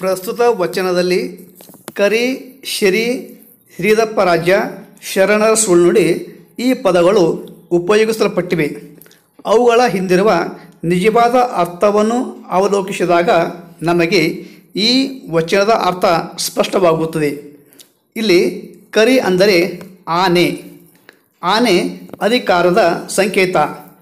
ಪ್ರಸ್ತುತ ವಚನದಲ್ಲಿ ಕರಿ, ಶರಿ, ಹಿರಿದಪ್ಪ ರಾಜ್ಯ, ಶರಣರ ಸುಳ್ನುಡಿ ಈ ಪದಗಳು ಉಪಯೋಗಿಸಲ್ಪಟ್ಟಿವೆ. ಅವುಗಳ ಹಿಂದಿರುವ ನಿಜವಾದ ಅರ್ಥವನ್ನು ಅವಲೋಕಿಸಿದಾಗ ನಮಗೆ ಈ ವಚನದ ಅರ್ಥ ಸ್ಪಷ್ಟವಾಗುತ್ತದೆ. ಇಲ್ಲಿ ಕರಿ ಅಂದರೆ ಆನೆ. ಆನೆ ಅಧಿಕಾರದ ಸಂಕೇತ.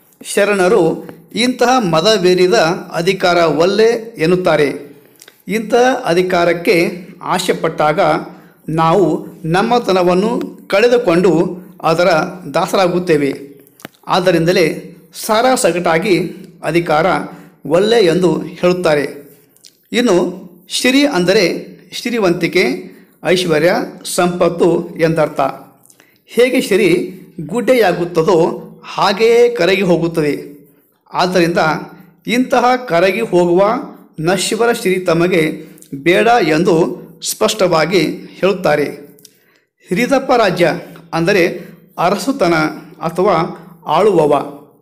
ಶರಣರು ಇಂತಹ ಮದವೇರಿದ ಅಧಿಕಾರವಲ್ಲೇ ಎನ್ನುತ್ತಾರೆ. ಇಂತಹ ಅಧಿಕಾರಕ್ಕೆ ಆಶೆಪಟ್ಟಾಗ ನಾವು ನಮ್ಮತನವನ್ನು ಕಳೆದುಕೊಂಡು ಅದರ ದಾಸರಾಗುತ್ತೇವೆ. ಆದ್ದರಿಂದಲೇ ಸಾರಾಸಗಟಾಗಿ ಅಧಿಕಾರ ಒಲ್ಲೆ ಎಂದು ಹೇಳುತ್ತಾರೆ. ಇನ್ನು ಶ್ರೀ ಅಂದರೆ ಶ್ರೀವಂತಿಕೆ, ಐಶ್ವರ್ಯ, ಸಂಪತ್ತು ಎಂದರ್ಥ. ಹೇಗೆ ಶ್ರೀ ಗುಡ್ಡೆಯಾಗುತ್ತದೋ ಹಾಗೆಯೇ ಕರಗಿ ಹೋಗುತ್ತದೆ. ಆದ್ದರಿಂದ ಇಂತಹ ಕರಗಿ ಹೋಗುವ ನಶ್ವರ ಶ್ರೀ ತಮಗೆ ಬೇಡ ಎಂದು ಸ್ಪಷ್ಟವಾಗಿ ಹೇಳುತ್ತಾರೆ. ಹಿರಿದಪ್ಪ ರಾಜ್ಯ ಅಂದರೆ ಅರಸುತನ ಅಥವಾ ಆಳುವವ.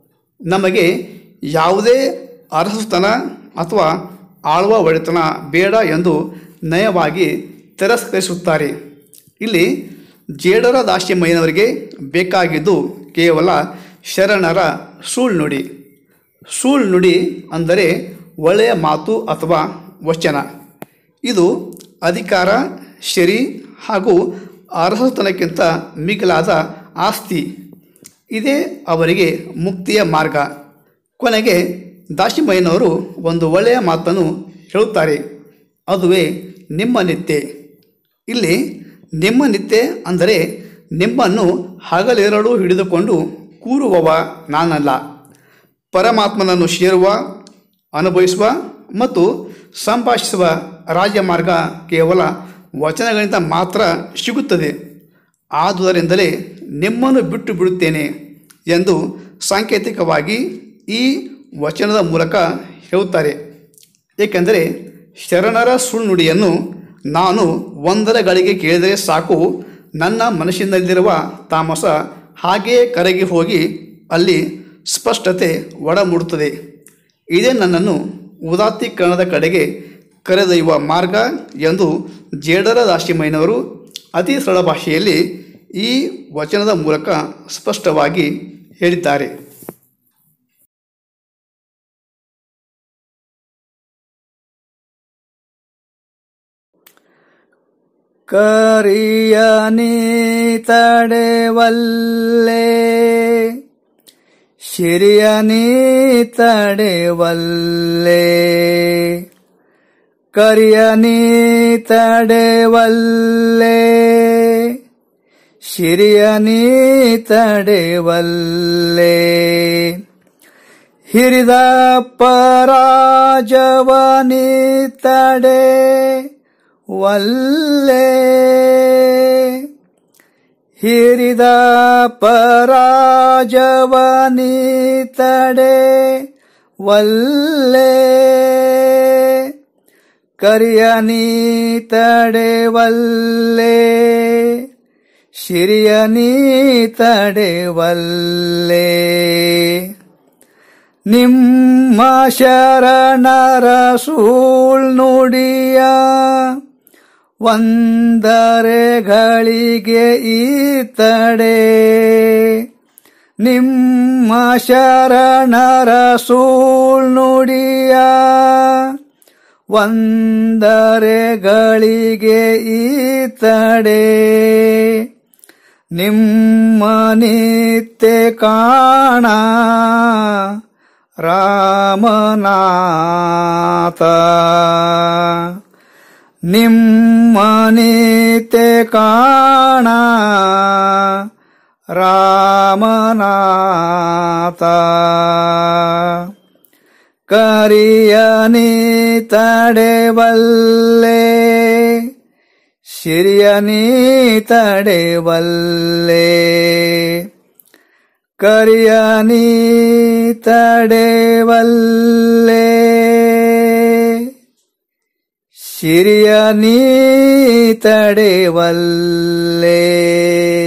ನಮಗೆ ಯಾವುದೇ ಅರಸುತನ ಅಥವಾ ಆಳುವ ಒಡೆತನ ಬೇಡ ಎಂದು ನಯವಾಗಿ ತಿರಸ್ಕರಿಸುತ್ತಾರೆ. ಇಲ್ಲಿ ಜೇಡರ ದಾಸಿಮಯ್ಯನವರಿಗೆ ಬೇಕಾಗಿದ್ದು ಕೇವಲ ಶರಣರ ಸುಳ್ನುಡಿ. ಸುಳ್ನುಡಿ ಅಂದರೆ ಒಳ್ಳೆಯ ಮಾತು ಅಥವಾ ವಚನ. ಇದು ಅಧಿಕಾರ, ಶರಿ ಹಾಗೂ ಅರ್ಹತನಕ್ಕಿಂತ ಮಿಗಿಲಾದ ಆಸ್ತಿ. ಇದೇ ಅವರಿಗೆ ಮುಕ್ತಿಯ ಮಾರ್ಗ. ಕೊನೆಗೆ ದಾಸಿಮಯ್ಯನವರು ಒಂದು ಒಳ್ಳೆಯ ಮಾತನ್ನು ಹೇಳುತ್ತಾರೆ. ಅದುವೇ ನಿಮ್ಮ ನಿತ್ಯ. ಇಲ್ಲಿ ನಿಮ್ಮ ನಿತ್ಯ ಅಂದರೆ ನಿಮ್ಮನ್ನು ಹಗಲಿರಳು ಹಿಡಿದುಕೊಂಡು ಕೂರುವವ ನಾನಲ್ಲ. ಪರಮಾತ್ಮನನ್ನು ಸೇರುವ, ಅನುಭವಿಸುವ ಮತ್ತು ಸಂಭಾಷಿಸುವ ರಾಜಮಾರ್ಗ ಕೇವಲ ವಚನಗಳಿಂದ ಮಾತ್ರ ಸಿಗುತ್ತದೆ. ಆದುದರಿಂದಲೇ ನಿಮ್ಮನ್ನು ಬಿಟ್ಟು ಬಿಡುತ್ತೇನೆ ಎಂದು ಸಾಂಕೇತಿಕವಾಗಿ ಈ ವಚನದ ಮೂಲಕ ಹೇಳುತ್ತಾರೆ. ಏಕೆಂದರೆ ಶರಣರ ಸುಳ್ನುಡಿಯನ್ನು ನಾನು ಒಂದರ ಗಳಿಗೆ ಕೇಳಿದರೆ ಸಾಕು, ನನ್ನ ಮನಸ್ಸಿನಲ್ಲಿರುವ ತಾಮಸ ಹಾಗೆಯೇ ಕರಗಿ ಹೋಗಿ ಅಲ್ಲಿ ಸ್ಪಷ್ಟತೆ ಒಡಮೂಡುತ್ತದೆ. ಇದೇ ನನ್ನನ್ನು ಉದಾತ್ತೀಕರಣದ ಕಡೆಗೆ ಕರೆದೊಯ್ಯುವ ಮಾರ್ಗ ಎಂದು ಜೇಡರ ದಾಸಿಮಯ್ಯನವರು ಅತಿ ಸರಳ ಭಾಷೆಯಲ್ಲಿ ಈ ವಚನದ ಮೂಲಕ ಸ್ಪಷ್ಟವಾಗಿ ಹೇಳಿದ್ದಾರೆ. ಕರಿಯನಿ ತಡೆವಲ್ಲೆ, ಶಿರಿಯನಿ ತಡೆವಲ್ಲೆ, ಕರಿಯನಿ ತಡೆವಲ್ಲೆ, ಶಿರಿಯನಿ ತಡೆವಲ್ಲೆ, ಹಿರಿದಪ್ಪ ರಾಜವನಿ ತಡೆ ವಲ್ಲೆ, ಹಿರಿದಪ್ಪ ರಾಜವನಿ ತಡೆ ವಲ್ಲೆ, ಕರಿಯನಿ ತಡೆವಲ್ಲೆ, ಶಿರಿಯನಿ ತಡೆವಲ್ಲೆ. ನಿಮ್ಮ ಶರಣರ ಸುಳ್ನುಡಿಯ ಒಂದರೆ ಗಳಿಗೆ ಈ ತಡೆ, ನಿಮ್ಮ ಶರಣರ ಸುಳ್ನುಡಿಯ ಒಂದರೆ ಗಳಿಗೆ ಈ ತಡೆ, ನಿಮ್ಮ ನಿತ್ಯ ಕಾಣ ರಾಮನಾಥ, ನಿಮ್ಮ ನಿತ್ಯ ಕಾಣ ರಾಮನಾಥ, ಕರಿಯನಿ ತಡೆವಲ್ಲೆ, ಶಿರಿಯನಿ ತಡೆವಲ್ಲೆ, ಕರಿಯನಿ ತಡೆವಲ್ಲೆ, ಶಿರಿಯನಿ ತಡೆವಲ್ಲೆ.